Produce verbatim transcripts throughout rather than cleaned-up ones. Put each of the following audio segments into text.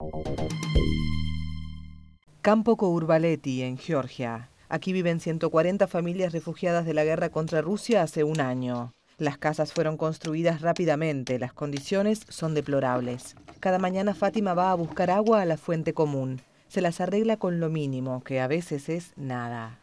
Campo Kourbaleti, en Georgia. Aquí viven ciento cuarenta familias refugiadas de la guerra contra Rusia hace un año. Las casas fueron construidas rápidamente, las condiciones son deplorables. Cada mañana Fátima va a buscar agua a la fuente común. Se las arregla con lo mínimo, que a veces es nada.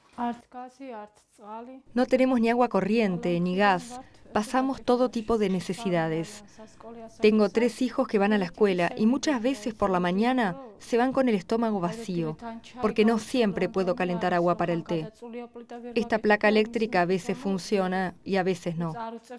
No tenemos ni agua corriente, ni gas. Pasamos todo tipo de necesidades. Tengo tres hijos que van a la escuela y muchas veces por la mañana se van con el estómago vacío, porque no siempre puedo calentar agua para el té. Esta placa eléctrica a veces funciona y a veces no.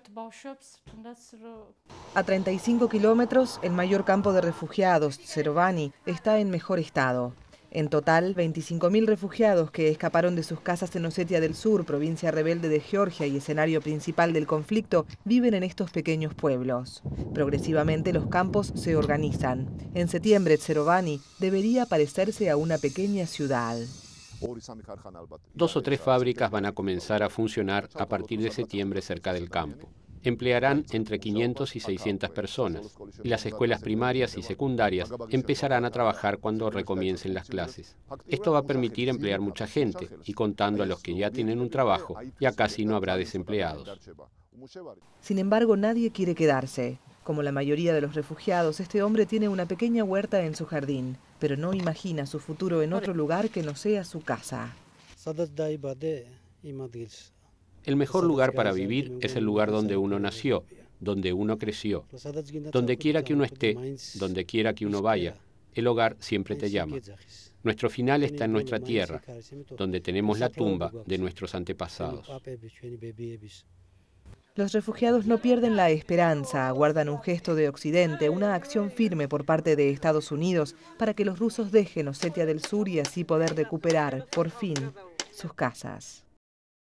A treinta y cinco kilómetros, el mayor campo de refugiados, Tserovani, está en mejor estado. En total, veinticinco mil refugiados que escaparon de sus casas en Osetia del Sur, provincia rebelde de Georgia y escenario principal del conflicto, viven en estos pequeños pueblos. Progresivamente los campos se organizan. En septiembre, Tserovani debería parecerse a una pequeña ciudad. Dos o tres fábricas van a comenzar a funcionar a partir de septiembre cerca del campo. Emplearán entre quinientas y seiscientas personas, y las escuelas primarias y secundarias empezarán a trabajar cuando recomiencen las clases. Esto va a permitir emplear mucha gente, y contando a los que ya tienen un trabajo, ya casi no habrá desempleados. Sin embargo, nadie quiere quedarse. Como la mayoría de los refugiados, este hombre tiene una pequeña huerta en su jardín, pero no imagina su futuro en otro lugar que no sea su casa. El mejor lugar para vivir es el lugar donde uno nació, donde uno creció. Donde quiera que uno esté, donde quiera que uno vaya, el hogar siempre te llama. Nuestro final está en nuestra tierra, donde tenemos la tumba de nuestros antepasados. Los refugiados no pierden la esperanza, aguardan un gesto de Occidente, una acción firme por parte de Estados Unidos para que los rusos dejen Osetia del Sur y así poder recuperar, por fin, sus casas.